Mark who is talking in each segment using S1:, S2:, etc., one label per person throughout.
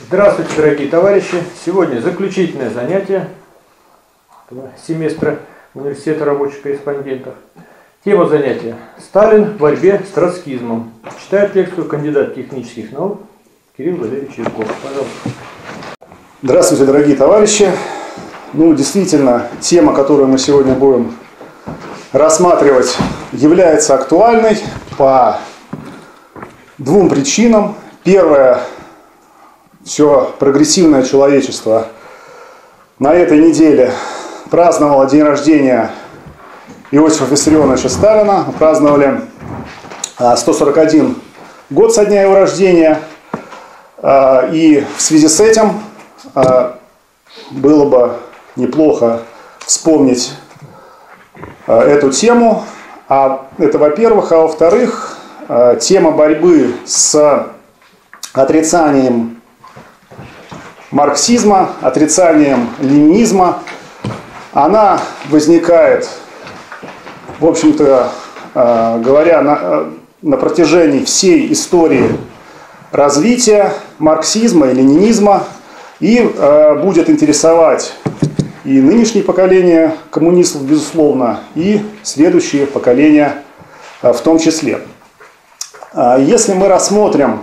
S1: Здравствуйте, дорогие товарищи! Сегодня заключительное занятие семестра Университета рабочих корреспондентов. Тема занятия «Сталин в борьбе с троцкизмом». Читает лекцию кандидат технических наук Кирилл Валерьевич Юрков. Пожалуйста.
S2: Здравствуйте, дорогие товарищи! Действительно, тема, которую мы сегодня будем рассматривать, является актуальной по двум причинам. Первое, все прогрессивное человечество на этой неделе праздновало день рождения Иосифа Виссарионовича Сталина. Праздновали 141 год со дня его рождения. И в связи с этим было бы неплохо вспомнить эту тему. Это во-первых. А во-вторых, тема борьбы с отрицанием марксизма, отрицанием ленинизма, она возникает, в общем-то, говоря, на протяжении всей истории развития марксизма и ленинизма, и будет интересовать и нынешнее поколение коммунистов, безусловно, и следующие поколения в том числе. Если мы рассмотрим,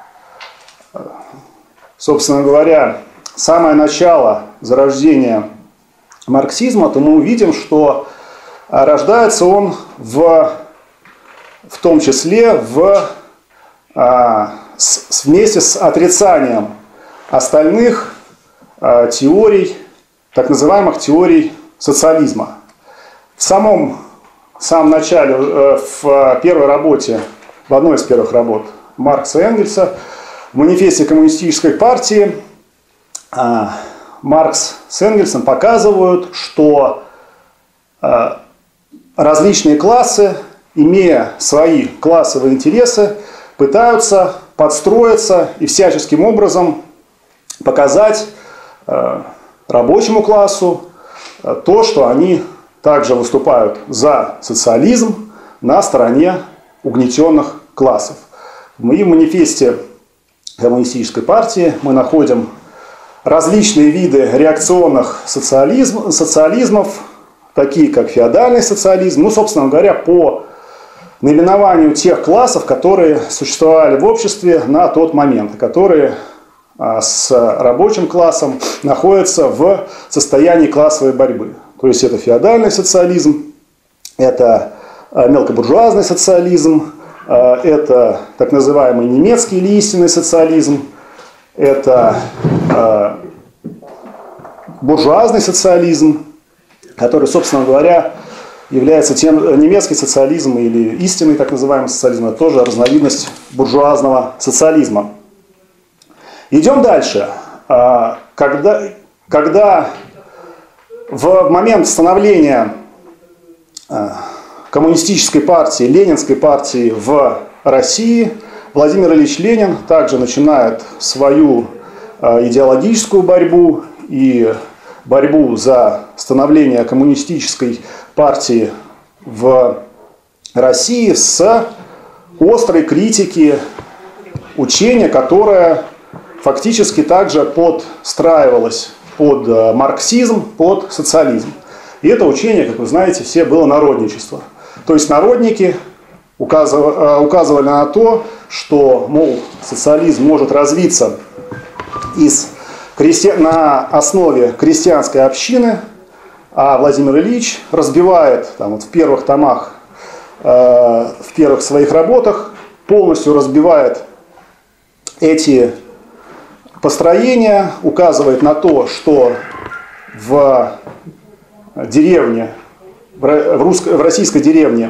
S2: собственно говоря, самое начало зарождения марксизма, то мы увидим, что рождается он в том числе вместе с отрицанием остальных теорий, так называемых теорий социализма. В самом начале, в первой работе, в одной из первых работ Маркса и Энгельса, в манифесте коммунистической партии, Маркс с Энгельсом показывают, что различные классы, имея свои классовые интересы, пытаются подстроиться и всяческим образом показать рабочему классу то, что они также выступают за социализм на стороне угнетенных классов. И в манифесте коммунистической партии мы находим различные виды реакционных социализмов, такие как феодальный социализм, собственно говоря, по наименованию тех классов, которые существовали в обществе на тот момент, которые с рабочим классом находятся в состоянии классовой борьбы. То есть это феодальный социализм, это мелкобуржуазный социализм, это так называемый немецкий или истинный социализм, это буржуазный социализм, который, собственно говоря, является тем, немецкий социализм или истинный так называемый социализм, это тоже разновидность буржуазного социализма. Идем дальше. Когда в момент становления коммунистической партии, ленинской партии в России, Владимир Ильич Ленин также начинает свою идеологическую борьбу и борьбу за становление коммунистической партии в России с острой критики учения, которое фактически также подстраивалось под марксизм, под социализм. И это учение, как вы знаете, все было народничество. То есть народники указывали на то, что, мол, социализм может развиться на основе крестьянской общины, а Владимир Ильич разбивает в первых томах, в первых своих работах, полностью разбивает эти построения, указывает на то, что в деревне, в российской деревне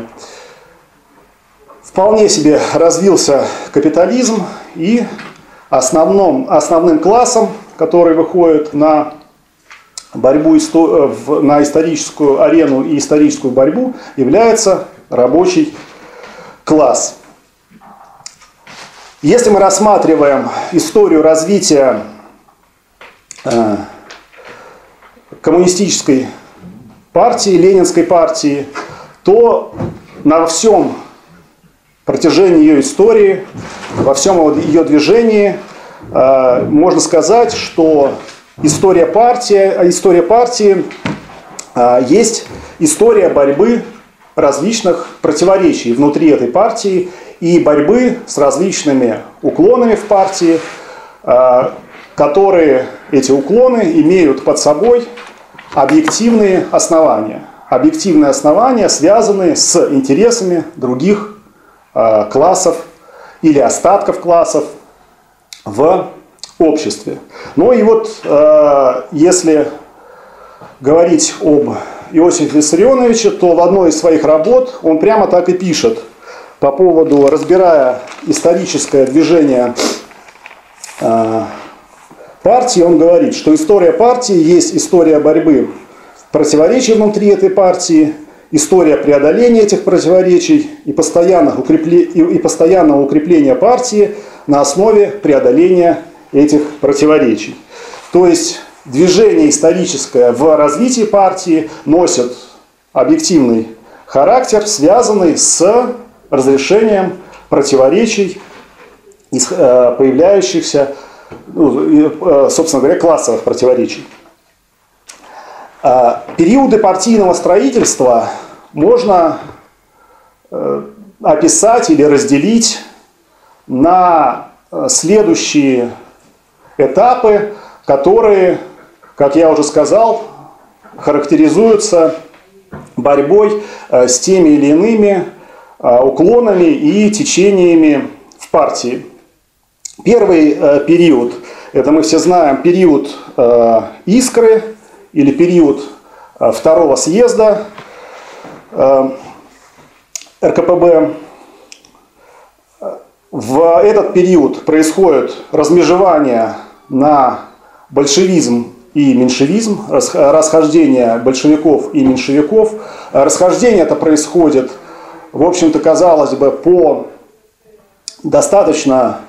S2: вполне себе развился капитализм, и основным классом, который выходит на борьбу, на историческую арену и историческую борьбу, является рабочий класс. Если мы рассматриваем историю развития коммунистической партии, ленинской партии, то на всем протяжении ее истории, во всем ее движении можно сказать, что история партии есть история борьбы различных противоречий внутри этой партии и борьбы с различными уклонами в партии, которые эти уклоны имеют под собой объективные основания. Объективные основания, связанные с интересами других классов или остатков классов в обществе. Ну и вот если говорить об Иосифе Виссарионовиче, то в одной из своих работ он прямо так и пишет по поводу, разбирая историческое движение партии, он говорит, что история партии есть история борьбы противоречий внутри этой партии, история преодоления этих противоречий и постоянного укрепления партии на основе преодоления этих противоречий. То есть движение историческое в развитии партии носит объективный характер, связанный с разрешением противоречий, появляющихся, собственно говоря, классовых противоречий. Периоды партийного строительства можно описать или разделить на следующие этапы, которые, как я уже сказал, характеризуются борьбой с теми или иными уклонами и течениями в партии. Первый период, это мы все знаем, период Искры или период второго съезда РКПБ. В этот период происходит размежевание на большевизм и меньшевизм, расхождение большевиков и меньшевиков. Расхождение это происходит, в общем-то, казалось бы, по достаточно,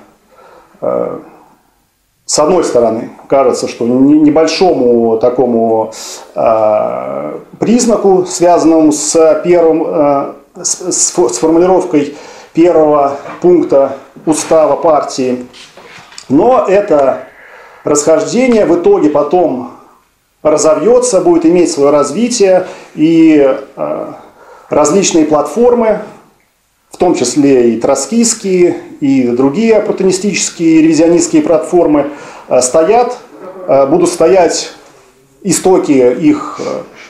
S2: с одной стороны, кажется, что небольшому такому признаку, связанному с формулировкой первого пункта устава партии. Но это расхождение в итоге потом разовьется, будет иметь свое развитие, и различные платформы, в том числе и троцкистские, и другие оппортунистические, ревизионистские платформы, будут стоять, истоки их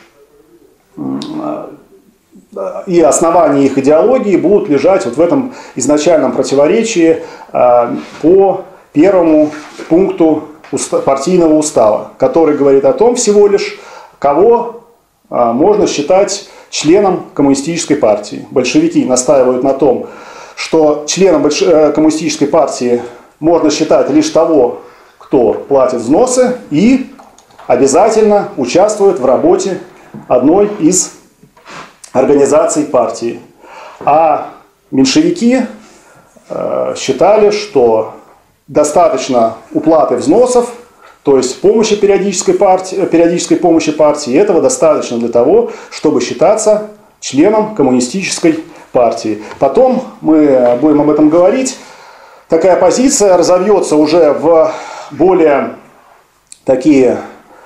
S2: и основания их идеологии будут лежать вот в этом изначальном противоречии по первому пункту партийного устава, который говорит о том всего лишь, кого можно считать членом коммунистической партии. Большевики настаивают на том, что членом коммунистической партии можно считать лишь того, кто платит взносы и обязательно участвует в работе одной из организаций партии. А меньшевики считали, что достаточно уплаты взносов, то есть помощи периодической помощи партии, и этого достаточно для того, чтобы считаться членом коммунистической партии. Потом мы будем об этом говорить. Такая позиция разовьется уже в более такие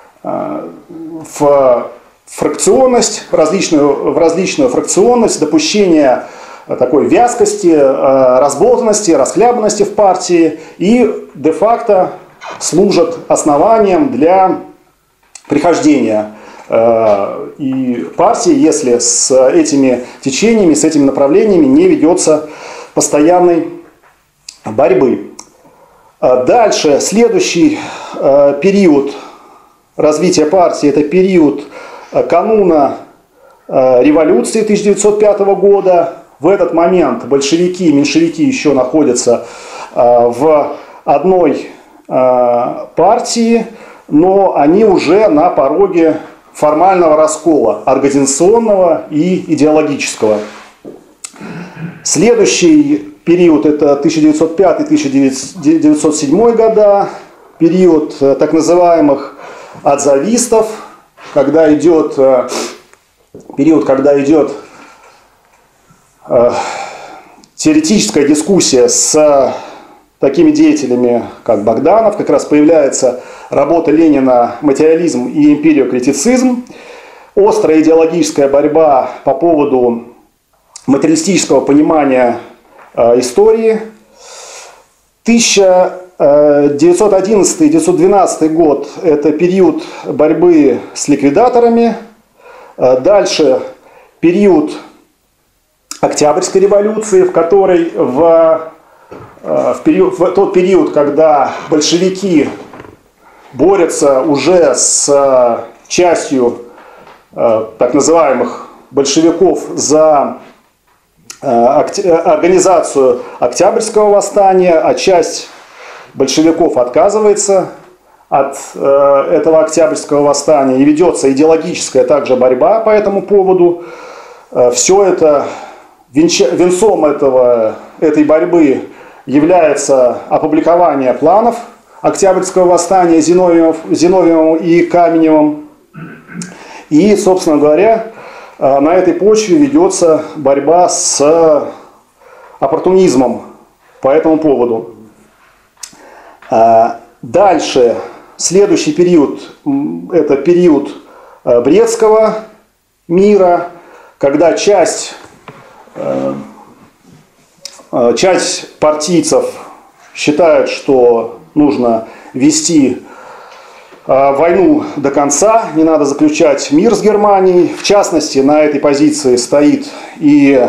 S2: в фракционность, в различную фракционность, допущение такой вязкости, разболтанности, расхлябанности в партии и де-факто служат основанием для прихождения и партии, если с этими течениями, с этими направлениями не ведется постоянной борьбы. Дальше, следующий период развития партии, это период кануна революции 1905 года. В этот момент большевики и меньшевики еще находятся в одной партии, но они уже на пороге формального раскола, организационного и идеологического. Следующий период это 1905-1907 года, период так называемых отзавистов, когда идет теоретическая дискуссия с такими деятелями, как Богданов, как раз появляется работа Ленина «Материализм и империокритицизм», острая идеологическая борьба по поводу материалистического понимания истории. 1911-1912 год – это период борьбы с ликвидаторами. Дальше период Октябрьской революции, в которой в тот период, когда большевики борются уже с частью так называемых большевиков за организацию Октябрьского восстания, а часть большевиков отказывается от этого Октябрьского восстания, и ведется идеологическая также борьба по этому поводу. Все это, венцом этой борьбы является опубликование планов Октябрьского восстания Зиновьевым и Каменевым. И, собственно говоря, на этой почве ведется борьба с оппортунизмом по этому поводу. Дальше, следующий период – это период Брестского мира, когда часть партийцев считают, что нужно вести войну до конца, не надо заключать мир с Германией. В частности, на этой позиции стоит и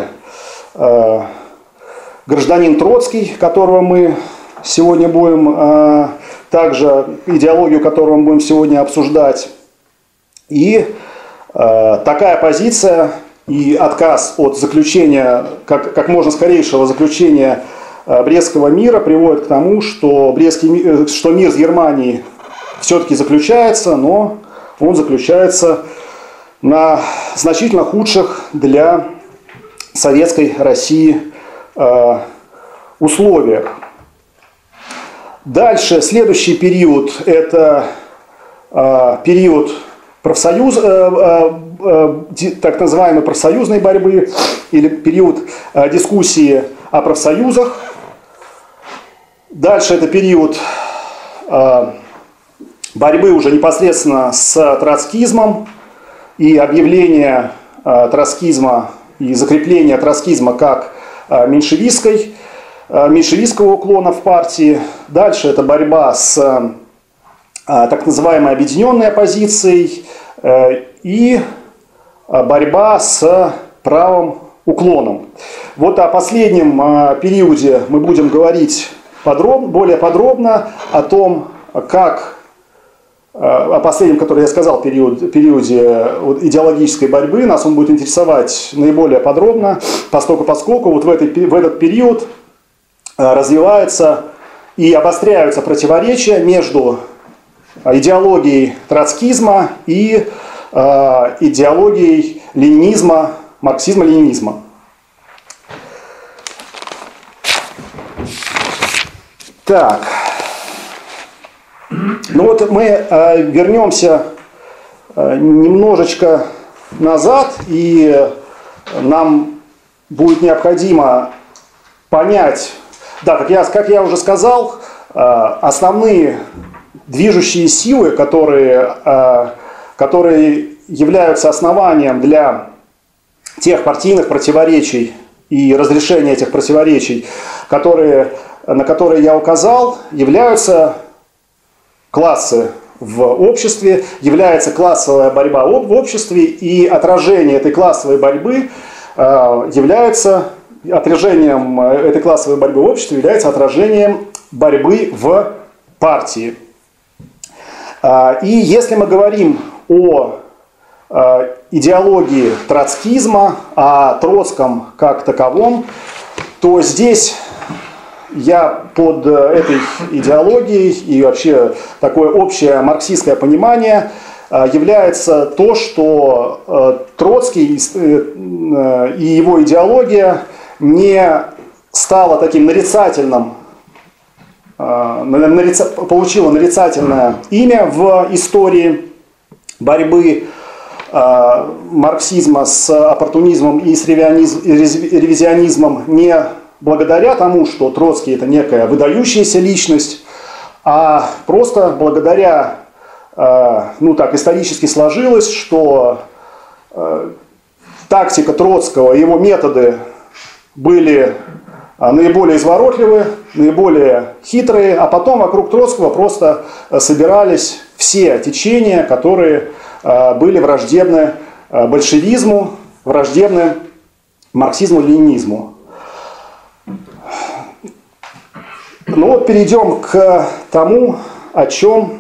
S2: гражданин Троцкий, которого мы сегодня будем, также идеологию которого мы будем сегодня обсуждать. И такая позиция и отказ от заключения, как можно скорейшего заключения Брестского мира приводит к тому, что мир с Германией все-таки заключается, но он заключается на значительно худших для советской России условиях. Дальше, следующий период – это период так называемой профсоюзной борьбы или период дискуссии о профсоюзах. Дальше это период борьбы уже непосредственно с троцкизмом и объявление троцкизма и закрепление троцкизма как меньшевистского уклона в партии. Дальше это борьба с так называемой объединенной оппозицией и борьба с правым уклоном. Вот о последнем периоде мы будем говорить более подробно, о том, как о последнем, который я сказал, периоде идеологической борьбы, нас он будет интересовать наиболее подробно, поскольку вот в этот период развиваются и обостряются противоречия между идеологией троцкизма и идеологией ленинизма, марксизма-ленинизма. Так, ну вот мы вернемся немножечко назад, и нам будет необходимо понять, да, как я уже сказал, основные движущие силы, которые являются основанием для тех партийных противоречий и разрешения этих противоречий, на которые я указал, являются классы в обществе, является классовая борьба в обществе, и отражение этой классовой борьбы отражением этой классовой борьбы в обществе является отражением борьбы в партии. И если мы говорим о идеологии троцкизма, о Троцком как таковом, то здесь я под этой идеологией и вообще такое общее марксистское понимание является то, что Троцкий и его идеология не стала таким получила нарицательное имя в истории борьбы марксизма с оппортунизмом и с ревизионизмом, не благодаря тому, что Троцкий это некая выдающаяся личность, а просто благодаря, ну так исторически сложилось, что тактика Троцкого, его методы были наиболее изворотливые, наиболее хитрые, а потом вокруг Троцкого просто собирались все течения, которые были враждебны большевизму, враждебны марксизму-ленинизму. Ну вот перейдем к тому, о чем,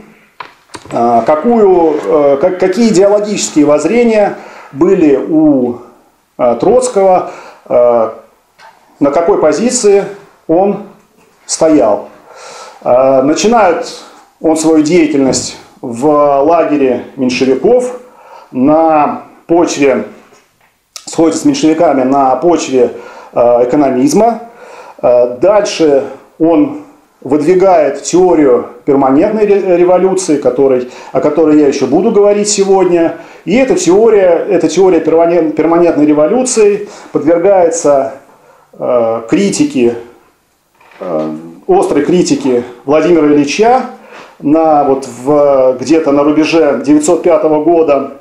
S2: какие идеологические воззрения были у Троцкого, на какой позиции он стоял. Начинает он свою деятельность в лагере меньшевиков на почве, сходится с меньшевиками на почве экономизма. Дальше он выдвигает теорию перманентной революции, о которой я еще буду говорить сегодня. И эта теория перманентной революции подвергается острой критике Владимира Ильича где-то на рубеже 1905 года.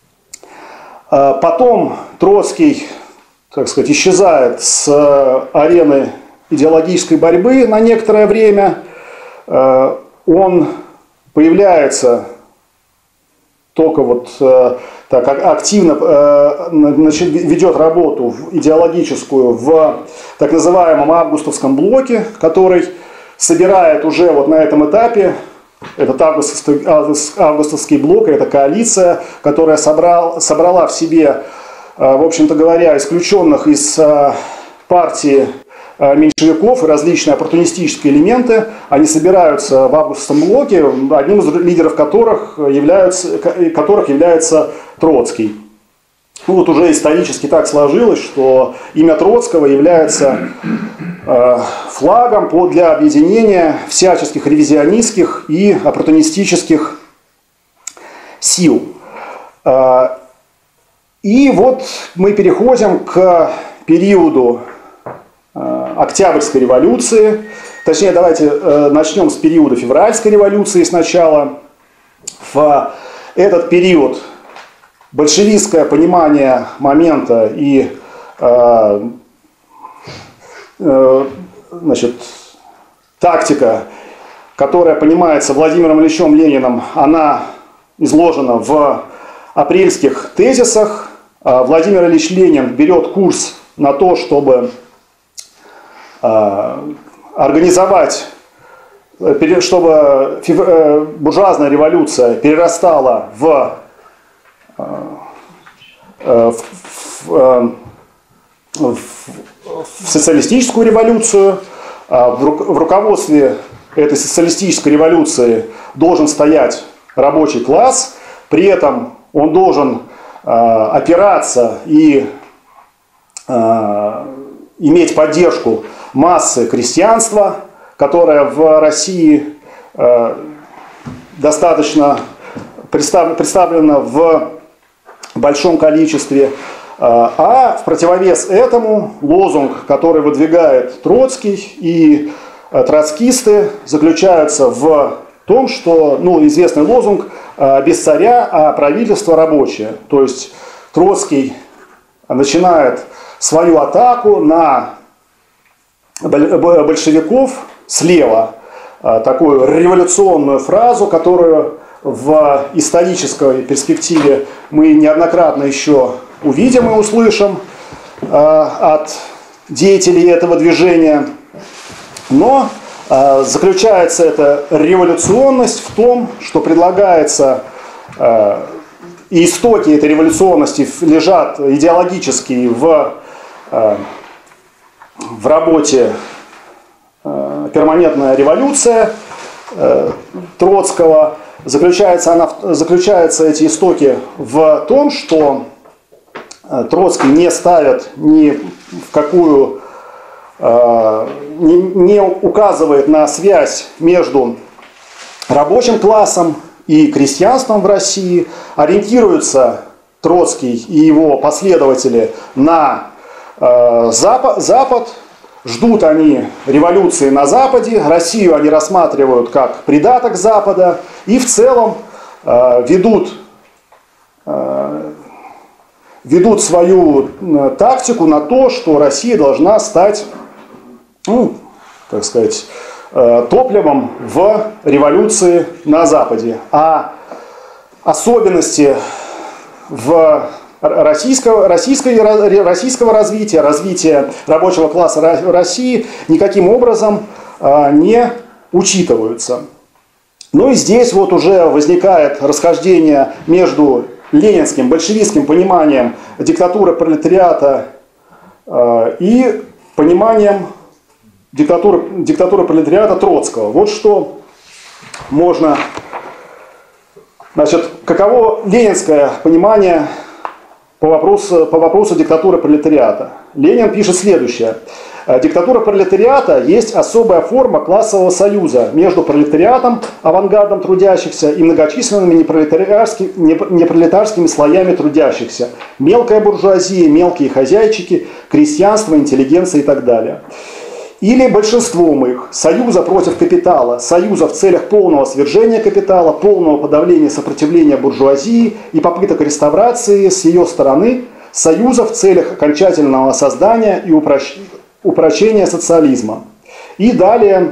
S2: Потом Троцкий, так сказать, исчезает с арены идеологической борьбы на некоторое время. Он появляется только так активно ведет работу идеологическую в так называемом августовском блоке, который собирает уже на этом этапе, этот августовский блок, эта коалиция, которая собрала в себе, в общем-то говоря, исключенных из партии меньшевиков и различные оппортунистические элементы. Они собираются в августовском блоке, одним из лидеров которых является Троцкий. Ну, вот уже исторически так сложилось, что имя Троцкого является флагом для объединения всяческих ревизионистских и оппортунистических сил. И вот мы переходим к периоду Октябрьской революции. Точнее, давайте начнем с периода Февральской революции сначала. В этот период большевистское понимание момента и тактика, которая понимается Владимиром Ильичем Лениным, она изложена в апрельских тезисах. Владимир Ильич Ленин берет курс на то, чтобы организовать, чтобы буржуазная революция перерастала в социалистическую революцию. В руководстве этой социалистической революции должен стоять рабочий класс, при этом он должен опираться и иметь поддержку массы крестьянства, которое в России достаточно представлено в большом количестве. А в противовес этому лозунг, который выдвигает Троцкий и троцкисты, заключается в том, что, известный лозунг «без царя, а правительство рабочее». То есть Троцкий начинает свою атаку на большевиков слева, такую революционную фразу, которую в исторической перспективе мы неоднократно еще увидим и услышим от деятелей этого движения. Но заключается эта революционность в том, что предлагается, и истоки этой революционности лежат идеологически в работе «Перманентная революция» Троцкого. Заключаются эти истоки в том, что Троцкий не ставит ни в какую, не указывает на связь между рабочим классом и крестьянством в России. Ориентируется Троцкий и его последователи на Запад, Ждут они революции на Западе, Россию они рассматривают как придаток Запада и в целом ведут свою тактику на то, что Россия должна стать, так сказать, топливом в революции на Западе. А особенности российского развития, развития рабочего класса России никаким образом не учитываются. Ну и здесь вот уже возникает расхождение между ленинским, большевистским пониманием диктатуры пролетариата и пониманием диктатуры пролетариата Троцкого. Вот что можно... Значит, каково ленинское понимание по вопросу диктатуры пролетариата? Ленин пишет следующее. Диктатура пролетариата есть особая форма классового союза между пролетариатом, авангардом трудящихся и многочисленными непролетарскими слоями трудящихся. Мелкая буржуазия, мелкие хозяйчики, крестьянство, интеллигенция и так далее. Или большинством их союза против капитала, союза в целях полного свержения капитала, полного подавления сопротивления буржуазии и попыток реставрации с ее стороны, союза в целях окончательного создания и упрочения социализма. И далее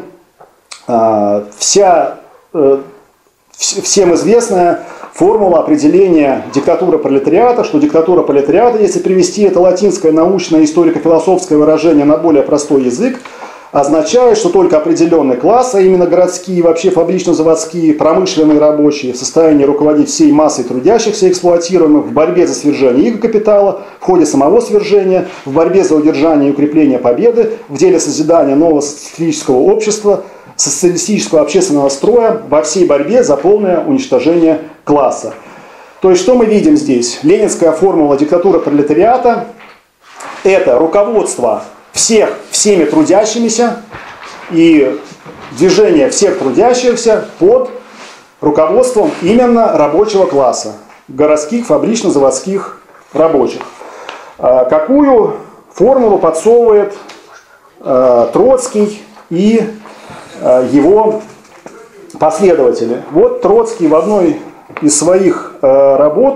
S2: всем известная формула определения диктатуры пролетариата, что диктатура пролетариата, если привести это латинское научное историко-философское выражение на более простой язык, означает, что только определенный класс, а именно городские, вообще фабрично-заводские, промышленные рабочие, в состоянии руководить всей массой трудящихся эксплуатируемых в борьбе за свержение их капитала, в ходе самого свержения, в борьбе за удержание и укрепление победы, в деле созидания нового социалистического общества, социалистического общественного строя, во всей борьбе за полное уничтожение класса. То есть, что мы видим здесь? Ленинская формула диктатуры пролетариата – это руководство всеми трудящимися и движение всех трудящихся под руководством именно рабочего класса, городских, фабрично-заводских рабочих. Какую формулу подсовывает Троцкий и его последователи? Вот Троцкий в одной из своих работ,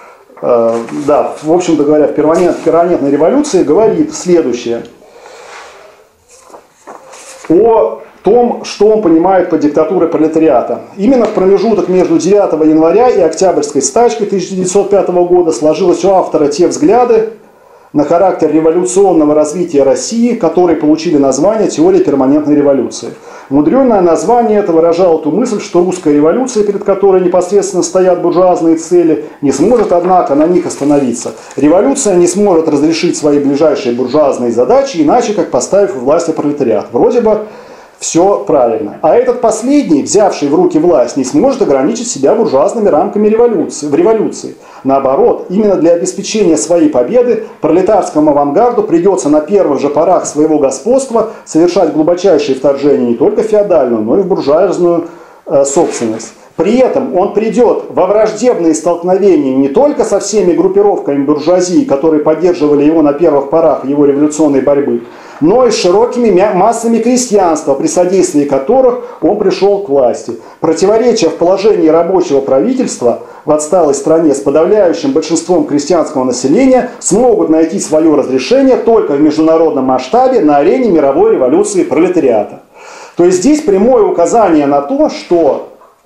S2: в общем-то говоря, в перманентной революции говорит следующее о том, что он понимает под диктатурой пролетариата. Именно в промежуток между 9 января и Октябрьской стачкой 1905 года сложилось у автора те взгляды на характер революционного развития России, которые получили название «Теория перманентной революции». Мудреное название это выражало ту мысль, что русская революция, перед которой непосредственно стоят буржуазные цели, не сможет, однако, на них остановиться. Революция не сможет разрешить свои ближайшие буржуазные задачи, иначе как поставив у власти пролетариат. Вроде бы все правильно. А этот последний, взявший в руки власть, не сможет ограничить себя буржуазными рамками в революции. Наоборот, именно для обеспечения своей победы пролетарскому авангарду придется на первых же порах своего господства совершать глубочайшие вторжения не только в феодальную, но и в буржуазную собственность. При этом он придет во враждебные столкновения не только со всеми группировками буржуазии, которые поддерживали его на первых порах его революционной борьбы, но и с широкими массами крестьянства, при содействии которых он пришел к власти. Противоречия в положении рабочего правительства в отсталой стране с подавляющим большинством крестьянского населения смогут найти свое разрешение только в международном масштабе на арене мировой революции пролетариата. То есть здесь прямое указание на то, что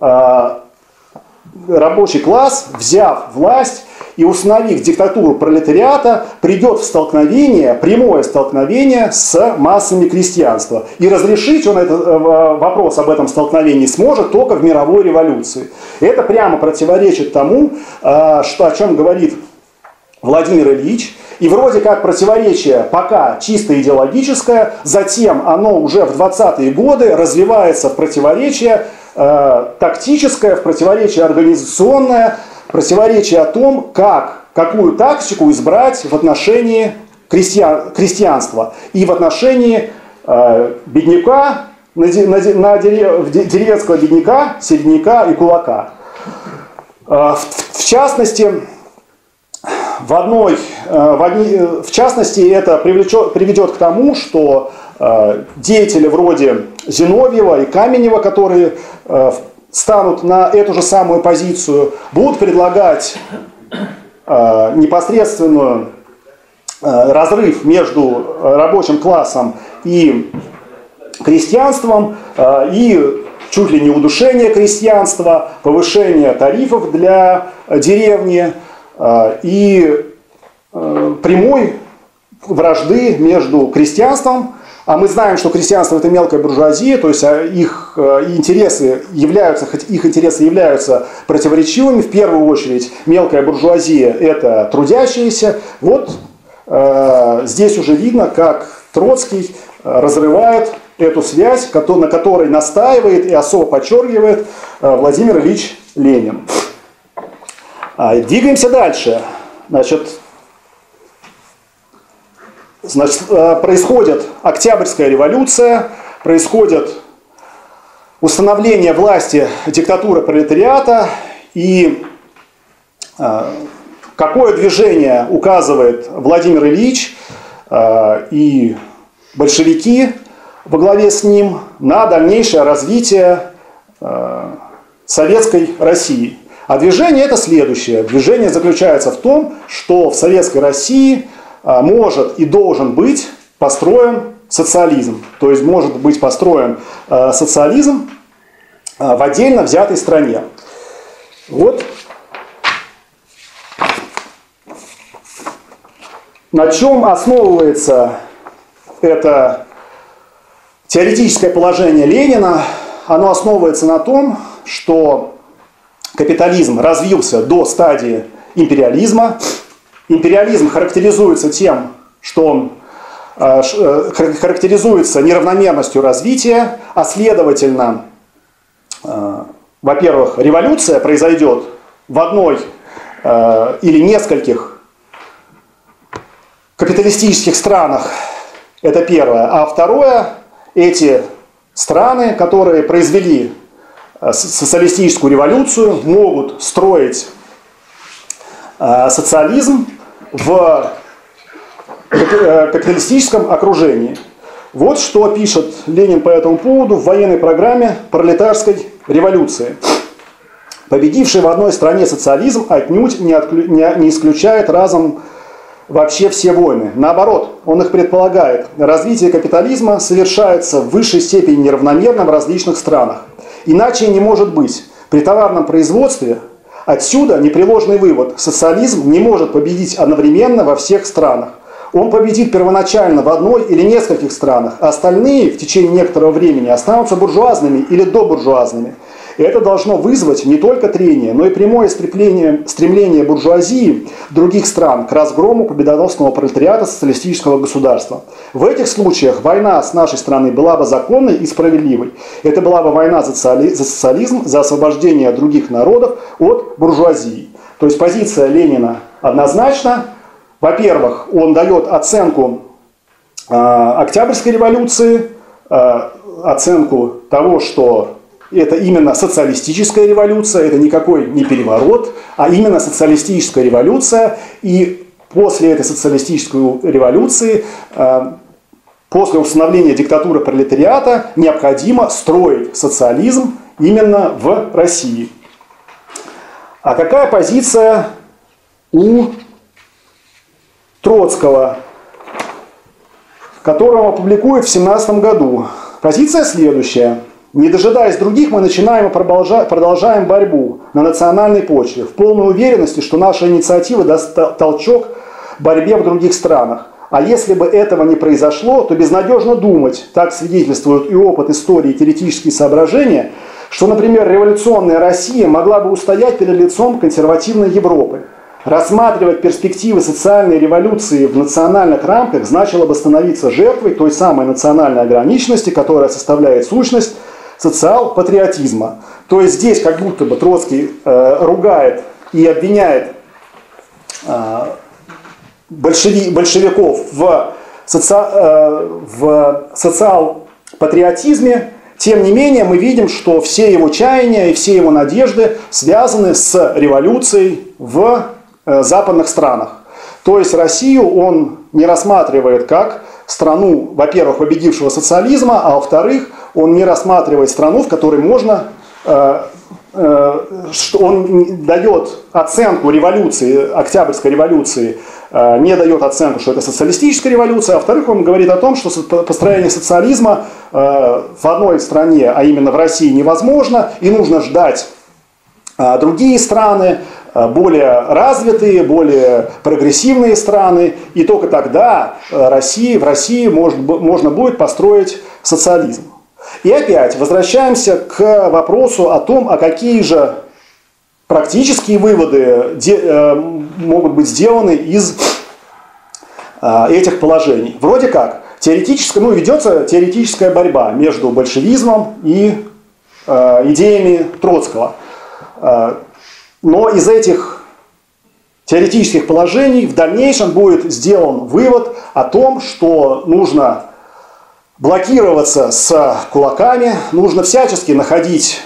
S2: рабочий класс, взяв власть и установив диктатуру пролетариата, придет в столкновение, прямое столкновение с массами крестьянства. И разрешить он этот вопрос об этом столкновении сможет только в мировой революции. Это прямо противоречит тому, о чем говорит Владимир Ильич. И вроде как противоречие пока чисто идеологическое, затем оно уже в 20-е годы развивается в противоречие тактическое, в противоречие организационное, противоречие о том, какую тактику избрать в отношении крестьянства и в отношении бедняка, деревенского бедняка, середняка и кулака. В частности, это приведет к тому, что деятели вроде Зиновьева и Каменева, которые станут на эту же самую позицию, будут предлагать непосредственную разрыв между рабочим классом и крестьянством, и чуть ли не удушение крестьянства, повышение тарифов для деревни и прямой вражды между крестьянством. А мы знаем, что крестьянство – это мелкая буржуазия, то есть их интересы являются противоречивыми. В первую очередь мелкая буржуазия – это трудящиеся. Вот здесь уже видно, как Троцкий разрывает эту связь, на которой настаивает и особо подчеркивает Владимир Ильич Ленин. Двигаемся дальше. Происходит Октябрьская революция, происходит установление власти диктатуры пролетариата, и какое движение указывает Владимир Ильич и большевики во главе с ним на дальнейшее развитие советской России. А движение это следующее. Движение заключается в том, что в советской России может и должен быть построен социализм. То есть может быть построен социализм в отдельно взятой стране. Вот на чем основывается это теоретическое положение Ленина. Оно основывается на том, что капитализм развился до стадии империализма. Империализм характеризуется тем, что он характеризуется неравномерностью развития, а следовательно, во-первых, революция произойдет в одной или нескольких капиталистических странах, это первое. А второе, эти страны, которые произвели социалистическую революцию, могут строить социализм в капиталистическом окружении. Вот что пишет Ленин по этому поводу в военной программе пролетарской революции. Победивший в одной стране социализм отнюдь не исключает разом вообще все войны. Наоборот, он их предполагает. Развитие капитализма совершается в высшей степени неравномерно в различных странах. Иначе не может быть. При товарном производстве отсюда непреложный вывод. Социализм не может победить одновременно во всех странах. Он победит первоначально в одной или нескольких странах, а остальные в течение некоторого времени останутся буржуазными или добуржуазными. И это должно вызвать не только трение, но и прямое стремление буржуазии других стран к разгрому победоносного пролетариата социалистического государства. В этих случаях война с нашей стороны была бы законной и справедливой. Это была бы война за социализм, за освобождение других народов от буржуазии. То есть позиция Ленина однозначна. Во-первых, он дает оценку Октябрьской революции, оценку того, что это именно социалистическая революция, это никакой не переворот, а именно социалистическая революция. И после этой социалистической революции, после установления диктатуры пролетариата, необходимо строить социализм именно в России. А какая позиция у Троцкого, которого опубликует в 1917 году? Позиция следующая. Не дожидаясь других, мы начинаем и продолжаем борьбу на национальной почве, в полной уверенности, что наша инициатива даст толчок борьбе в других странах. А если бы этого не произошло, то безнадежно думать, так свидетельствуют и опыт истории, и теоретические соображения, что, например, революционная Россия могла бы устоять перед лицом консервативной Европы. Рассматривать перспективы социальной революции в национальных рамках значило бы становиться жертвой той самой национальной ограниченности, которая составляет сущность социал-патриотизма. То есть здесь как будто бы Троцкий ругает и обвиняет большевиков в социал-патриотизме. Тем не менее, мы видим, что все его чаяния и все его надежды связаны с революцией в западных странах. То есть Россию он не рассматривает как страну, во-первых, победившего социализма, а во-вторых, он не рассматривает страну, в которой можно, что он дает оценку революции, Октябрьской революции, не дает оценку, что это социалистическая революция, а во-вторых, он говорит о том, что построение социализма в одной стране, а именно в России, невозможно, и нужно ждать другие страны, более развитые, более прогрессивные страны, и только тогда в России можно будет построить социализм. И опять возвращаемся к вопросу о том, а какие же практические выводы могут быть сделаны из этих положений. Вроде как, ведется теоретическая борьба между большевизмом и идеями Троцкого. Но из этих теоретических положений в дальнейшем будет сделан вывод о том, что нужно блокироваться с кулаками, нужно всячески находить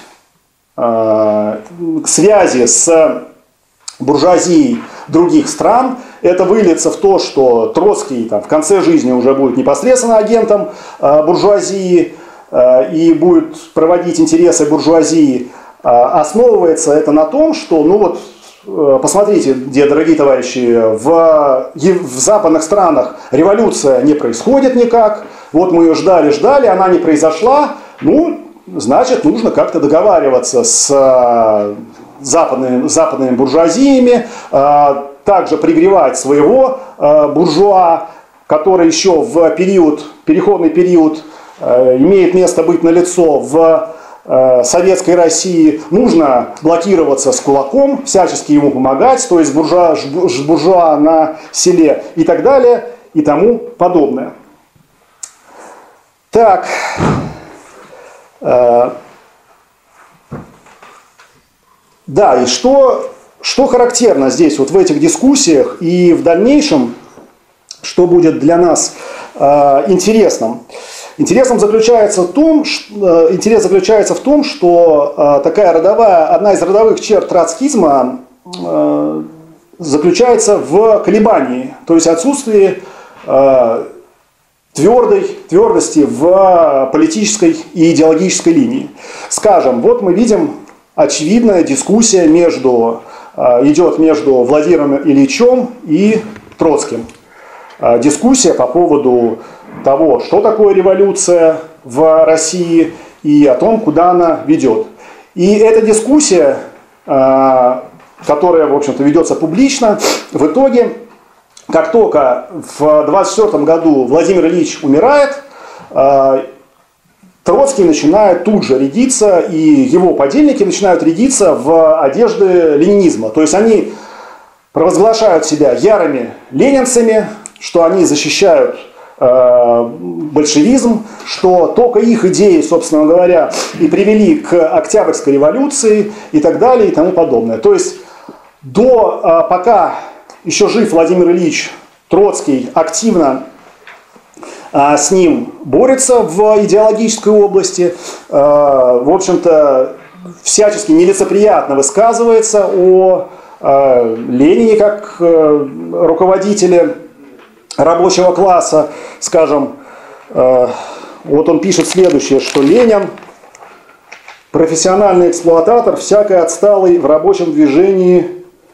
S2: связи с буржуазией других стран. Это выльется в то, что Троцкий в конце жизни уже будет непосредственно агентом буржуазии и будет проводить интересы буржуазии. Основывается это на том, что, посмотрите, дорогие товарищи, в западных странах революция не происходит никак. Вот мы ее ждали, она не произошла. Значит, нужно как-то договариваться с западными буржуазиями, также пригревать своего буржуа, который еще в переходный период имеет место быть налицо в Советской России. Нужно блокироваться с кулаком, всячески ему помогать, то есть буржуа на селе и так далее и тому подобное. Так, да, и что характерно здесь, в этих дискуссиях и в дальнейшем, что будет для нас интересным? Интерес заключается в том, что одна из родовых черт троцкизма заключается в колебании, то есть отсутствии твердости в политической и идеологической линии. Скажем, мы видим очевидная дискуссия идет между Владимиром Ильичем и Троцким. Дискуссия по поводу того, что такое революция в России и о том, куда она ведет. И эта дискуссия, которая, в общем-то, ведется публично, в итоге, как только в 1924 году Владимир Ильич умирает, Троцкий начинает тут же рядиться, и его подельники начинают рядиться в одежды ленинизма. То есть они провозглашают себя ярыми ленинцами, что они защищают большевизм, что только их идеи, собственно говоря, и привели к Октябрьской революции и так далее и тому подобное. То есть пока еще жив Владимир Ильич, Троцкий активно с ним борется в идеологической области, в общем-то, всячески нелицеприятно высказывается о Ленине как руководителе рабочего класса. Скажем, он пишет следующее, что Ленин профессиональный эксплуататор всякой отсталости в рабочем движении.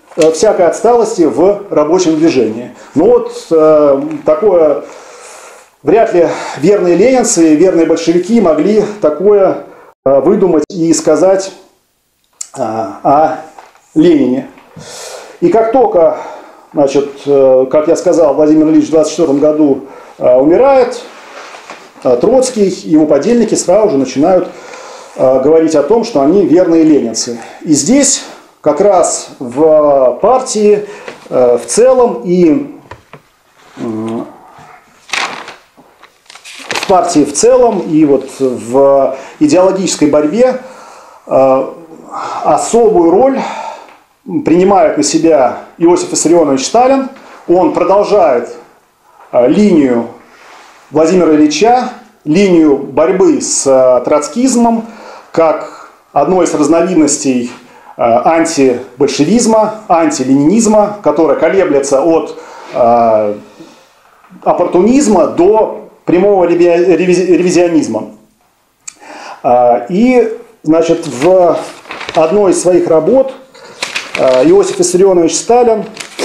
S2: Такое вряд ли верные ленинцы, верные большевики могли такое выдумать и сказать о Ленине. И как только, как я сказал, Владимир Ильич в 1924 году умирает, Троцкий и его подельники сразу же начинают говорить о том, что они верные ленинцы. И здесь как раз в партии в целом и в идеологической борьбе особую роль принимает на себя Иосиф Виссарионович Сталин. Он продолжает линию Владимира Ильича, линию борьбы с троцкизмом, как одной из разновидностей антибольшевизма, антиленинизма, которая колеблется от оппортунизма до прямого ревизионизма. И, значит, в одной из своих работ Иосиф Виссарионович Сталин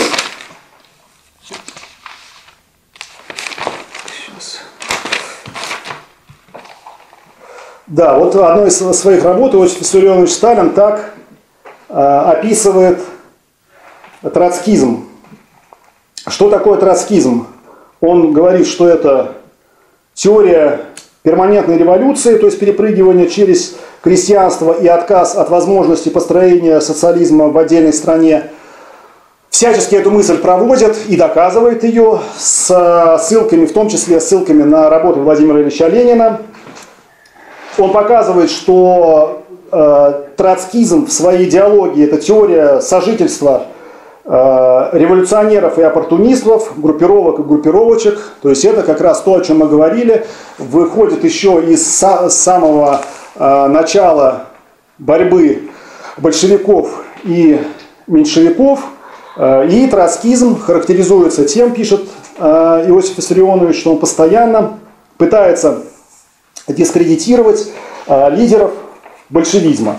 S2: да, вот в одной из своих работ Иосиф Виссарионович Сталин так описывает троцкизм. Что такое троцкизм? Он говорит, что это теория перманентной революции, то есть перепрыгивание через крестьянство и отказ от возможности построения социализма в отдельной стране. Всячески эту мысль проводит и доказывает ее с ссылками, в том числе ссылками на работу Владимира Ильича Ленина. Он показывает, что троцкизм в своей идеологии – это теория сожительства революционеров и оппортунистов, группировок и группировочек. То есть это как раз то, о чем мы говорили, выходит еще из самого начала борьбы большевиков и меньшевиков. И троцкизм характеризуется тем, пишет Иосиф Виссарионович, что он постоянно пытается дискредитировать лидеров большевизма.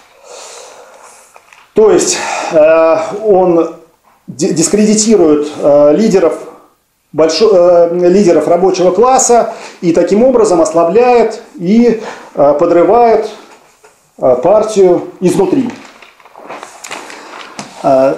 S2: То есть он дискредитирует лидеров рабочего класса и таким образом ослабляет и подрывает партию изнутри. В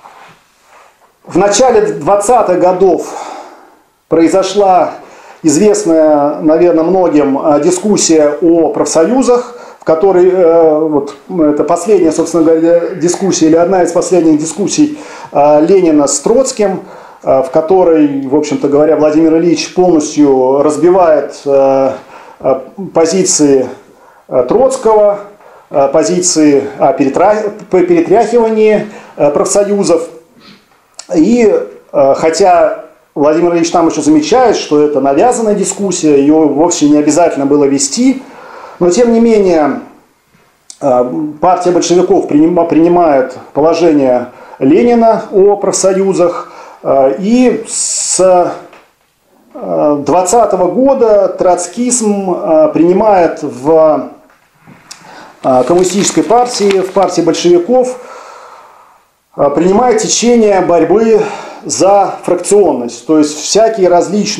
S2: начале 20-х годов произошла известная, наверное, многим дискуссия о профсоюзах, в которой, вот, это последняя, собственно говоря, дискуссия, или одна из последних дискуссий Ленина с Троцким, в которой, в общем-то говоря, Владимир Ильич полностью разбивает позиции Троцкого, позиции о перетряхивании профсоюзов. И хотя Владимир Ильич там еще замечает, что это навязанная дискуссия, ее вовсе не обязательно было вести, но тем не менее партия большевиков принимает положение Ленина о профсоюзах, и с 20-го года троцкизм принимает в коммунистической партии, в партии большевиков, принимает течение борьбы за фракционность. То есть всякие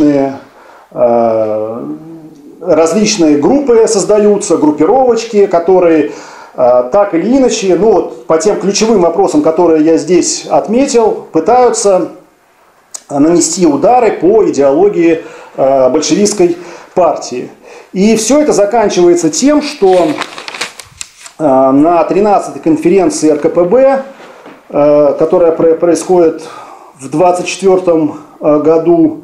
S2: различные группы создаются, группировочки, которые так или иначе, ну вот по тем ключевым вопросам, которые я здесь отметил, пытаются нанести удары по идеологии большевистской партии. И все это заканчивается тем, что на 13-й конференции РКПБ, которая происходит в 1924 году,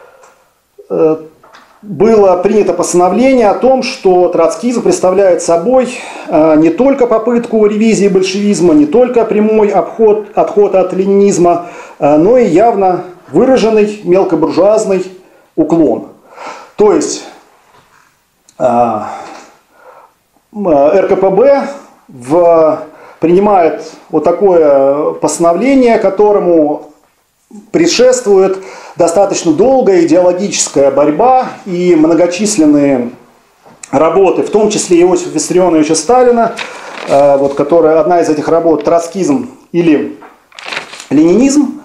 S2: было принято постановление о том, что троцкизм представляет собой не только попытку ревизии большевизма, не только прямой отход от ленинизма, но и явно выраженный мелкобуржуазный уклон. То есть РКПБ принимает вот такое постановление, которому предшествует достаточно долгая идеологическая борьба и многочисленные работы, в том числе Иосифа Виссарионовича Сталина, вот, которая одна из этих работ «Троцкизм» или «Ленинизм».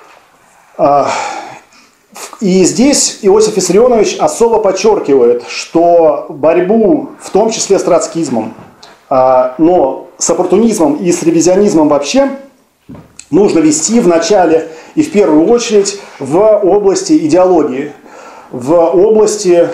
S2: И здесь Иосиф Виссарионович особо подчеркивает, что борьбу, в том числе с троцкизмом, но с оппортунизмом и с ревизионизмом вообще, нужно вести в начале и в первую очередь в области идеологии, в области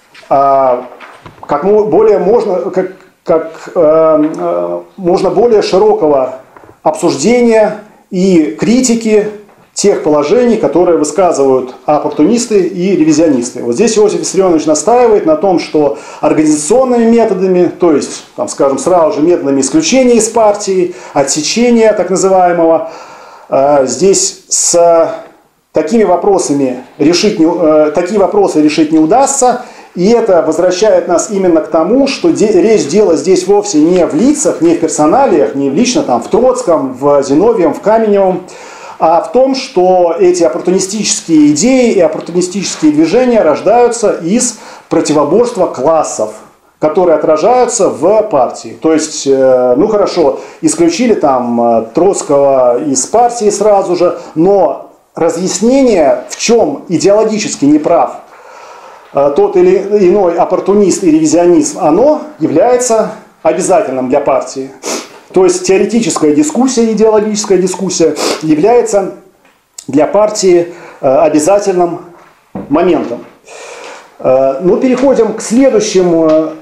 S2: можно более широкого обсуждения и критики тех положений, которые высказывают оппортунисты и ревизионисты. Вот здесь Иосиф Виссарионович настаивает на том, что организационными методами, то есть, там, скажем, сразу же методами исключения из партии, отсечения так называемого, здесь с такими вопросами такие вопросы решить не удастся. И это возвращает нас именно к тому, что речь дело здесь вовсе не в лицах, не в персоналиях, не лично там, в Троцком, в Зиновьевом, в Каменевом, а в том, что эти оппортунистические идеи и оппортунистические движения рождаются из противоборства классов, которые отражаются в партии. То есть, ну хорошо, исключили там Троцкого из партии сразу же, но разъяснение, в чем идеологически неправ тот или иной оппортунист и ревизионизм, оно является обязательным для партии. То есть теоретическая дискуссия, идеологическая дискуссия является для партии обязательным моментом. Ну, переходим к следующему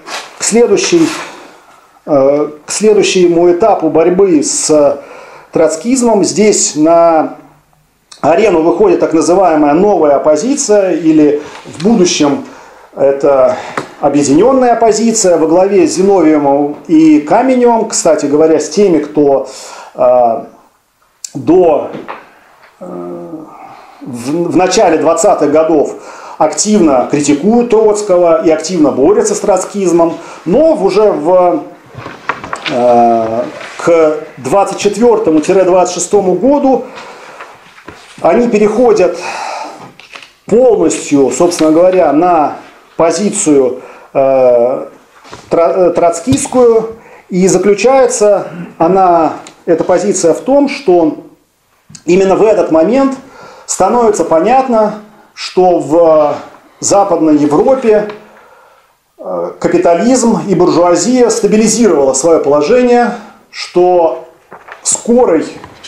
S2: этапу борьбы с троцкизмом. Здесь на арену выходит так называемая новая оппозиция, или в будущем это объединенная оппозиция во главе с Зиновьевым и Каменевым, кстати говоря, с теми, кто в начале 20-х годов активно критикуют Троцкого и активно борются с троцкизмом, но уже к 24-26 году они переходят полностью, собственно говоря, на позицию троцкистскую, и заключается эта позиция в том, что именно в этот момент становится понятно, что в Западной Европе капитализм и буржуазия стабилизировала свое положение, что скорой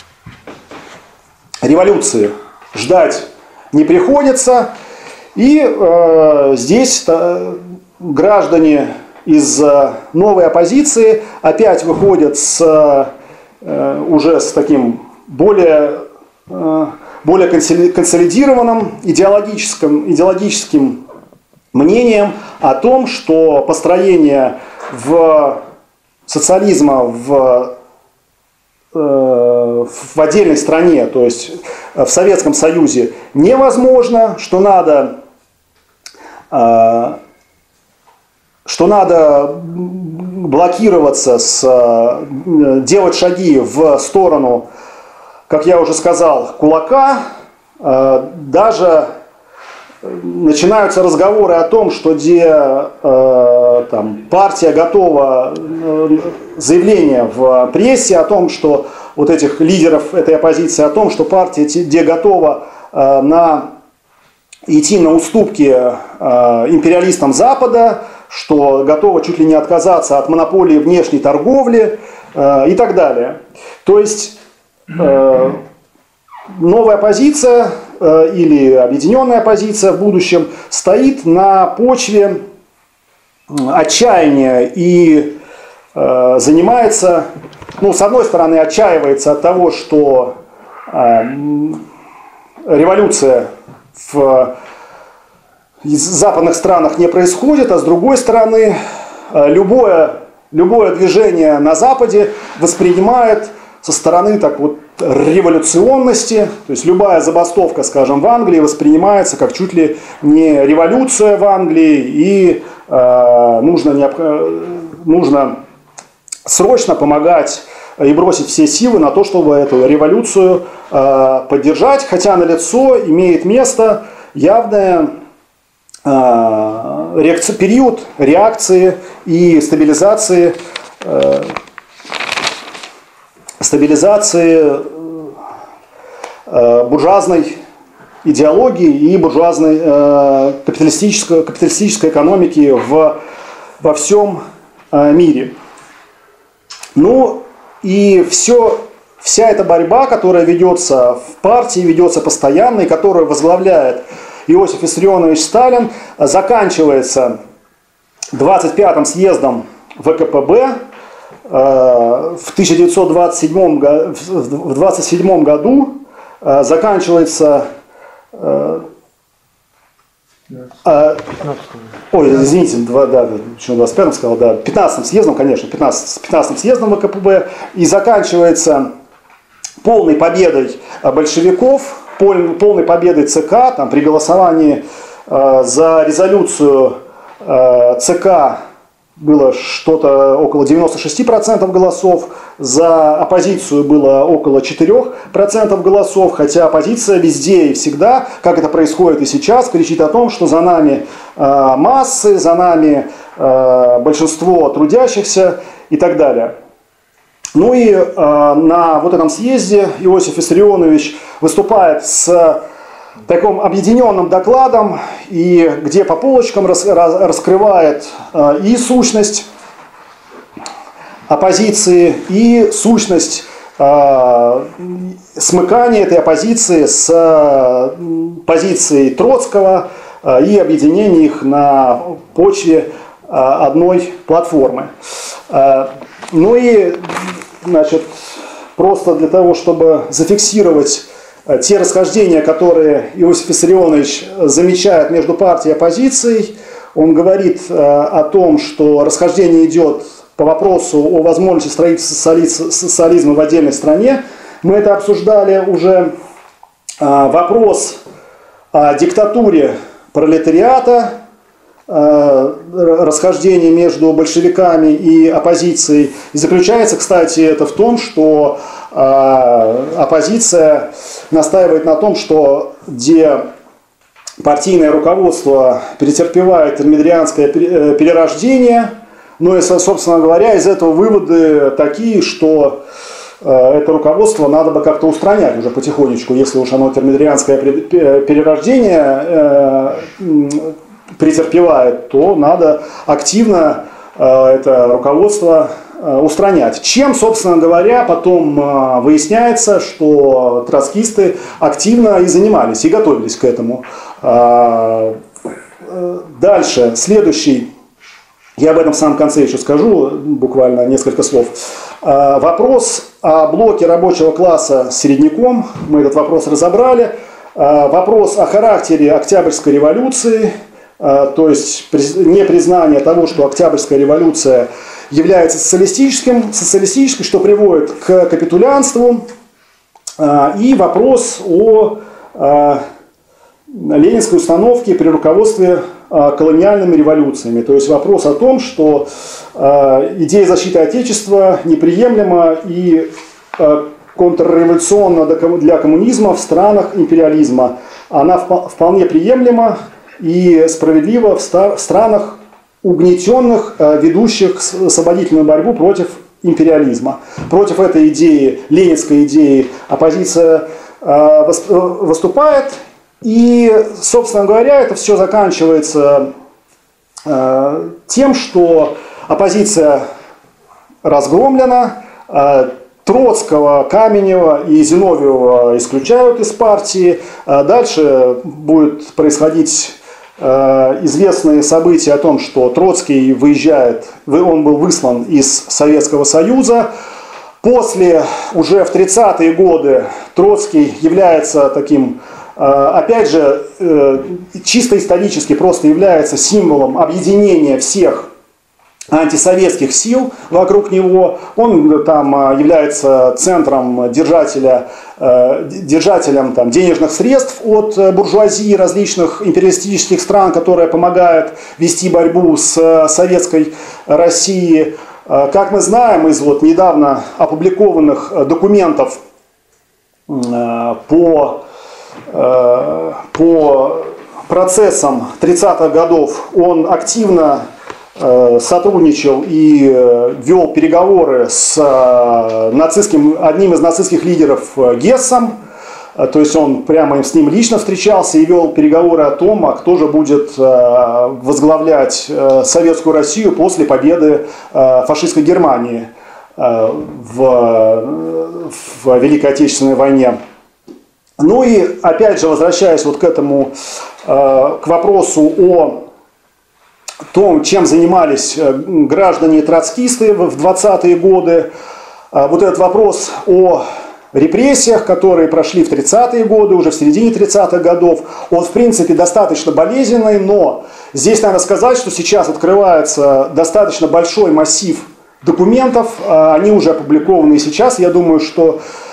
S2: революции ждать не приходится. И здесь граждане из новой оппозиции опять выходят уже с таким более консолидированным идеологическим мнением о том, что построение социализма в отдельной стране, то есть в Советском Союзе, невозможно, что надо блокироваться, делать шаги в сторону, как я уже сказал, кулака. Даже начинаются разговоры о том, что партия готова, заявление в прессе о том, что вот этих лидеров этой оппозиции, о том, что партия готова идти на уступки империалистам Запада, что готова чуть ли не отказаться от монополии внешней торговли и так далее. То есть новая позиция или объединенная позиция в будущем стоит на почве отчаяния и занимается, с одной стороны, отчаивается от того, что революция в западных странах не происходит, а с другой стороны, любое движение на Западе воспринимает со стороны революционности, то есть любая забастовка, скажем, в Англии воспринимается как чуть ли не революция в Англии, и нужно срочно помогать и бросить все силы на то, чтобы эту революцию поддержать, хотя налицо имеет место явное период реакции и стабилизации буржуазной идеологии и буржуазной капиталистической экономики во всем мире. И вся эта борьба, которая ведется в партии, ведется постоянно, и которую возглавляет Иосиф Виссарионович Сталин, заканчивается 25-м съездом ВКПБ в 1927 году, заканчивается... извините, 25-м сказал, 15-м съездом, конечно, 15-м съездом ВКПБ, и заканчивается полной победой большевиков, полной победой ЦК, при голосовании за резолюцию ЦК было что-то около 96% голосов, за оппозицию было около 4% голосов, хотя оппозиция везде и всегда, как это происходит и сейчас, кричит о том, что за нами массы, за нами большинство трудящихся и так далее. Ну и на вот этом съезде Иосиф Виссарионович выступает с таким объединенным докладом, и где по полочкам раскрывает и сущность оппозиции, и сущность смыкания этой оппозиции с позицией Троцкого и объединения их на почве одной платформы. Ну и, значит, просто для того, чтобы зафиксировать те расхождения, которые Иосиф Виссарионович замечает между партией и оппозицией, он говорит о том, что расхождение идет по вопросу о возможности строительства социализма в отдельной стране. Мы это обсуждали уже. Вопрос о диктатуре пролетариата, расхождение между большевиками и оппозицией. И заключается, кстати, это в том, что оппозиция настаивает на том, что где партийное руководство претерпевает термидорианское перерождение, ну и, собственно говоря, из этого выводы такие, что это руководство надо бы как-то устранять уже потихонечку, если уж оно термидорианское перерождение претерпевает, то надо активно это руководство устранять. Чем, собственно говоря, потом выясняется, что троцкисты активно и занимались, и готовились к этому. Дальше, следующий, я об этом в самом конце еще скажу, буквально несколько слов. Вопрос о блоке рабочего класса с середняком, мы этот вопрос разобрали. Вопрос о характере Октябрьской революции, то есть непризнание того, что Октябрьская революция является социалистической, что приводит к капитулянству, и вопрос о ленинской установке при руководстве колониальными революциями. То есть вопрос о том, что идея защиты Отечества неприемлема и контрреволюционна для коммунизма в странах империализма. Она вполне приемлема и справедлива в странах угнетенных, ведущих освободительную борьбу против империализма. Против этой идеи, ленинской идеи, оппозиция выступает. И, собственно говоря, это все заканчивается тем, что оппозиция разгромлена, Троцкого, Каменева и Зиновьева исключают из партии. Дальше будет происходить известные события о том, что Троцкий выезжает, он был выслан из Советского Союза. После, уже в 30-е годы, Троцкий является таким, опять же, чисто исторически просто является символом объединения всех антисоветских сил вокруг него. Он там является центром, держателем там, денежных средств от буржуазии различных империалистических стран, которые помогают вести борьбу с советской Россией. Как мы знаем из вот недавно опубликованных документов по процессам 30-х годов, он активно сотрудничал и вел переговоры с одним из нацистских лидеров Гессом. То есть он прямо с ним лично встречался и вел переговоры о том, а кто же будет возглавлять Советскую Россию после победы фашистской Германии в Великой Отечественной войне. Ну и опять же, возвращаясь вот к этому, к вопросу о том, чем занимались граждане-троцкисты в 20-е годы, вот этот вопрос о репрессиях, которые прошли в 30-е годы, уже в середине 30-х годов, он, в принципе, достаточно болезненный, но здесь надо сказать, что сейчас открывается достаточно большой массив документов, они уже опубликованы и сейчас. Я думаю, что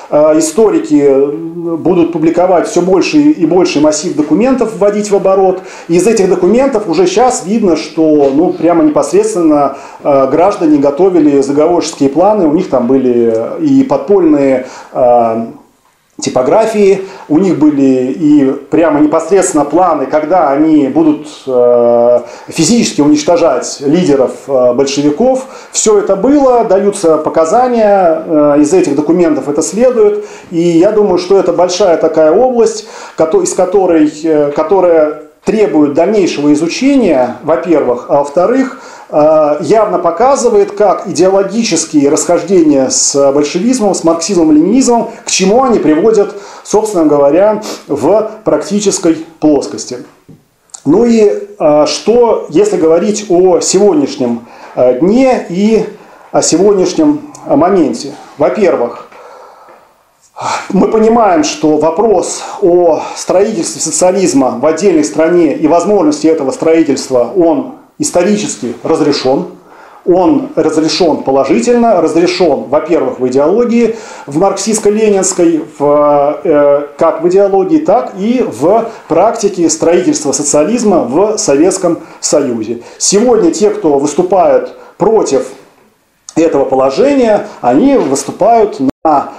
S2: историки будут публиковать все больше и больше массив документов, вводить в оборот. Из этих документов уже сейчас видно, что прямо непосредственно граждане готовили заговорческие планы, у них там были и подпольные типографии, у них были и прямо непосредственно планы, когда они будут физически уничтожать лидеров большевиков. Все это было, даются показания, из этих документов это следует. И я думаю, что это большая такая область, которая требует дальнейшего изучения, во-первых, а во-вторых, явно показывает, как идеологические расхождения с большевизмом, с марксизмом, ленинизмом, к чему они приводят, собственно говоря, в практической плоскости. Ну и что, если говорить о сегодняшнем дне и о сегодняшнем моменте? Во-первых, мы понимаем, что вопрос о строительстве социализма в отдельной стране и возможности этого строительства, он исторически разрешен. Он разрешен положительно, разрешен, во-первых, в идеологии, в марксистско-ленинской, как в идеологии, так и в практике строительства социализма в Советском Союзе. Сегодня те, кто выступают против этого положения, они выступают на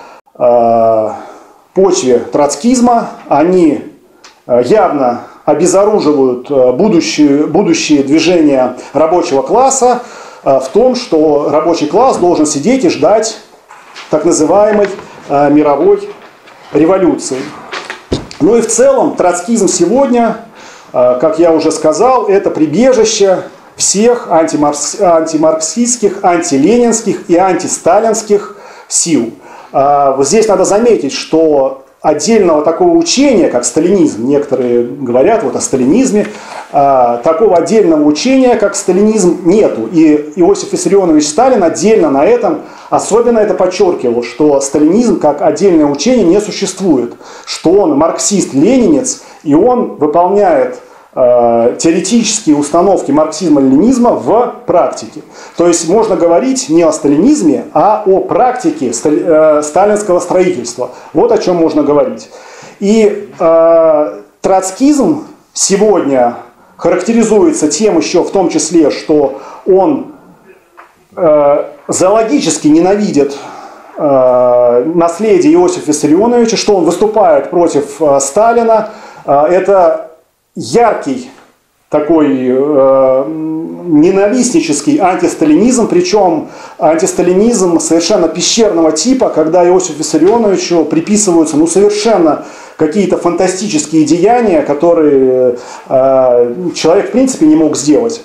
S2: почве троцкизма, они явно обезоруживают будущие движения рабочего класса в том, что рабочий класс должен сидеть и ждать так называемой мировой революции. Ну и в целом троцкизм сегодня, как я уже сказал, это прибежище всех антимарксистских, антиленинских и антисталинских сил. Вот здесь надо заметить, что отдельного такого учения, как сталинизм, некоторые говорят вот о сталинизме, такого отдельного учения, как сталинизм, нету. И Иосиф Виссарионович Сталин отдельно на этом особенно это подчеркивал, что сталинизм как отдельное учение не существует, что он марксист-ленинец, и он выполняет теоретические установки марксизма-ленинизма в практике. То есть можно говорить не о сталинизме, а о практике сталинского строительства. Вот о чем можно говорить. И троцкизм сегодня характеризуется тем еще, в том числе, что он зоологически ненавидит наследие Иосифа Виссарионовича, что он выступает против Сталина. Это яркий такой ненавистнический антисталинизм, причем антисталинизм совершенно пещерного типа, когда Иосифу Виссарионовичу приписываются совершенно какие-то фантастические деяния, которые человек в принципе не мог сделать.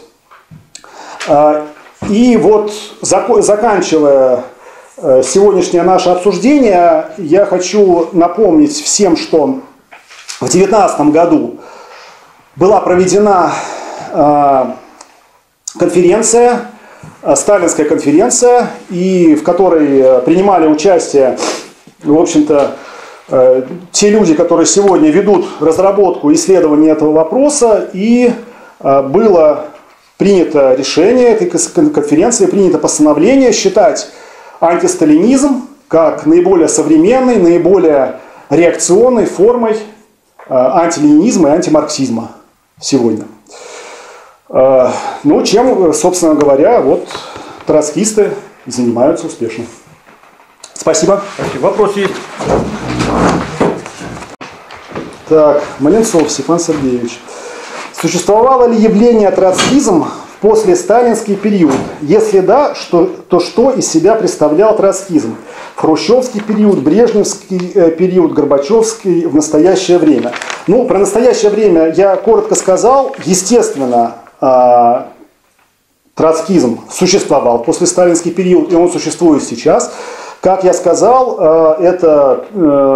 S2: И вот, заканчивая сегодняшнее наше обсуждение, я хочу напомнить всем, что в 2019 году была проведена конференция, сталинская конференция, и в которой принимали участие, в общем-то, те люди, которые сегодня ведут разработку и исследование этого вопроса, и было принято решение этой конференции, принято постановление считать антисталинизм как наиболее современной, наиболее реакционной формой антиленинизма и антимарксизма сегодня. Ну, чем, собственно говоря, вот троцкисты занимаются успешно. Спасибо.
S1: Спасибо. Вопрос есть?
S2: Так, Маленцов Степан Сергеевич. Существовало ли явление троцкизм в послесталинский период? Если да, то что из себя представлял троцкизм? В хрущевский период, брежневский период, горбачевский в настоящее время. Ну, про настоящее время я коротко сказал. Естественно, троцкизм существовал в послесталинский период, и он существует сейчас. Как я сказал, это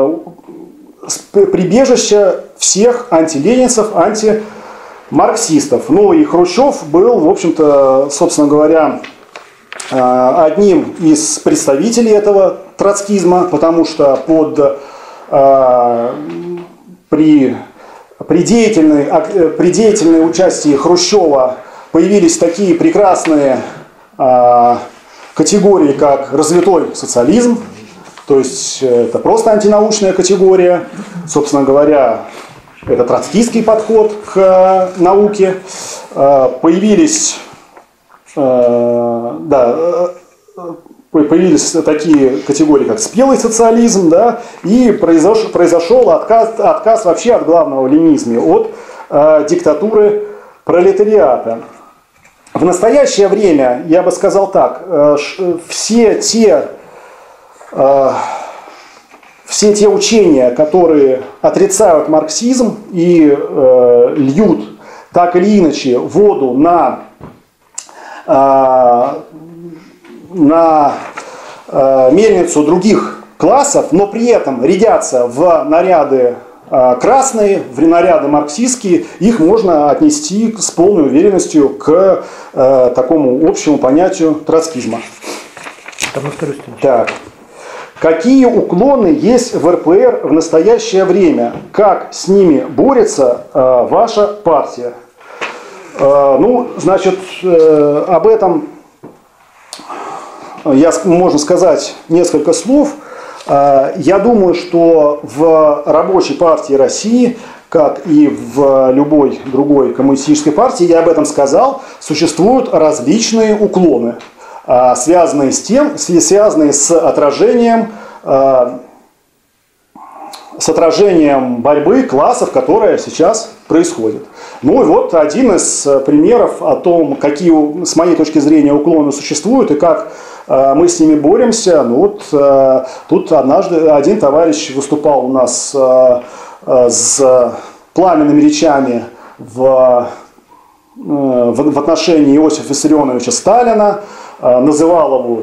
S2: прибежище всех антиленинцев, антимарксистов. Ну и Хрущев был, в общем-то, собственно говоря, одним из представителей этого троцкизма, потому что при деятельной участии Хрущева появились такие прекрасные категории, как развитой социализм, то есть это просто антинаучная категория, собственно говоря, это троцкистский подход к науке. Появились такие категории, как спелый социализм, да, и произошел отказ вообще от главного в ленинизме, от диктатуры пролетариата. В настоящее время, я бы сказал так, все те учения, которые отрицают марксизм и льют так или иначе воду на мельницу других классов, но при этом рядятся в наряды красные, в наряды марксистские, их можно отнести с полной уверенностью к такому общему понятию троцкизма. Так. Какие уклоны есть в РПР в настоящее время? Как с ними борется ваша партия? Об этом можно сказать несколько слов. Я думаю, что в Рабочей партии России, как и в любой другой коммунистической партии, я об этом сказал, существуют различные уклоны, связанные с отражением борьбы классов, которая сейчас происходит. Ну и вот один из примеров о том, какие, с моей точки зрения, уклоны существуют и как мы с ними боремся. Тут однажды один товарищ выступал у нас с пламенными речами в отношении Иосифа Виссарионовича Сталина, называл его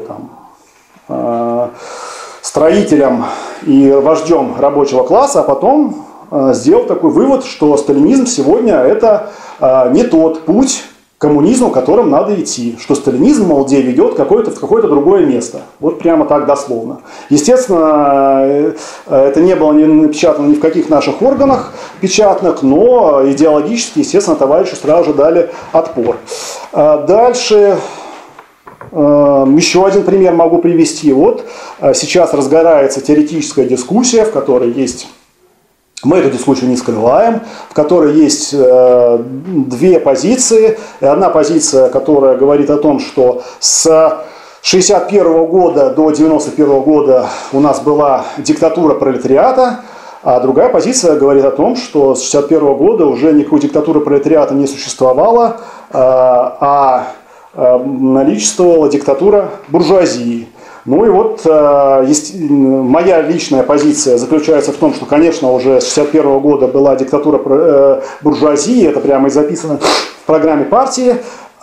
S2: строителем и вождем рабочего класса, а потом сделал такой вывод, что сталинизм сегодня это не тот путь к коммунизму, которым надо идти, что сталинизм, мол, ведет в какое-то другое место. Вот прямо так дословно. Естественно, это не было напечатано ни в каких наших органах печатных, но идеологически, естественно, товарищи сразу же дали отпор. Дальше еще один пример могу привести. Вот сейчас разгорается теоретическая дискуссия, в которой есть... Мы эту дискуссию не скрываем, в которой есть две позиции. Одна позиция, которая говорит о том, что с 1961 года до 1991 года у нас была диктатура пролетариата, а другая позиция говорит о том, что с 1961 года уже никакой диктатуры пролетариата не существовало, а наличествовала диктатура буржуазии. Ну и вот моя личная позиция заключается в том, что, конечно, уже с 1961 года была диктатура буржуазии, это прямо и записано в программе партии.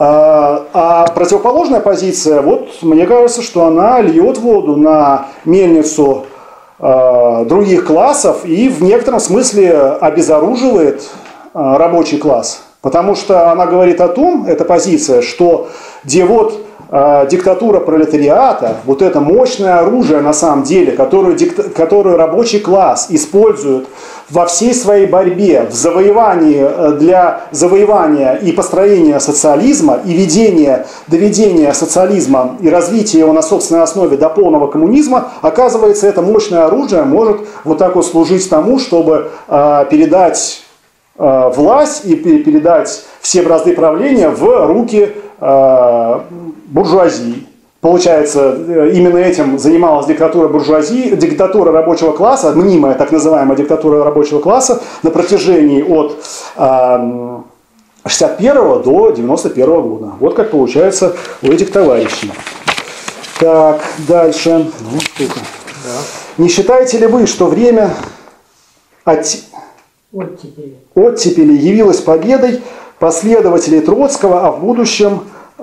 S2: А противоположная позиция, вот мне кажется, что она льет воду на мельницу других классов и в некотором смысле обезоруживает рабочий класс. Потому что она говорит о том, эта позиция, что где вот диктатура пролетариата, вот это мощное оружие на самом деле, которое рабочий класс использует во всей своей борьбе, в завоевании, для завоевания и построения социализма, и доведения социализма и развития его на собственной основе до полного коммунизма, оказывается, это мощное оружие может вот так вот служить тому, чтобы передать власть и передать все бразды правления в руки буржуазии. Получается, именно этим занималась диктатура буржуазии, диктатура рабочего класса, мнимая так называемая диктатура рабочего класса на протяжении от 1961 до 1991 года. Вот как получается у этих товарищей. Так, дальше. Не считаете ли вы, что время оттепели явилось победой последователей Троцкого, а в будущем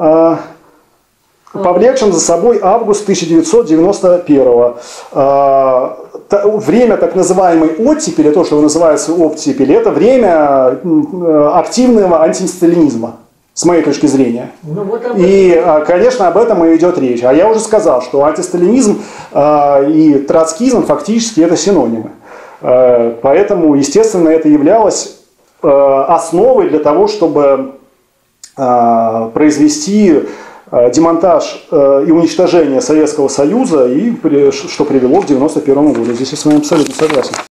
S2: повлекшим за собой август 1991. Время так называемой оттепели, то, что называется оттепель, это время активного антисталинизма, с моей точки зрения. И, конечно, об этом и идет речь. А я уже сказал, что антисталинизм и троцкизм фактически это синонимы. Поэтому, естественно, это являлось основой для того, чтобы произвести демонтаж и уничтожение Советского Союза, и что привело к 1991 году. Здесь я с вами абсолютно согласен.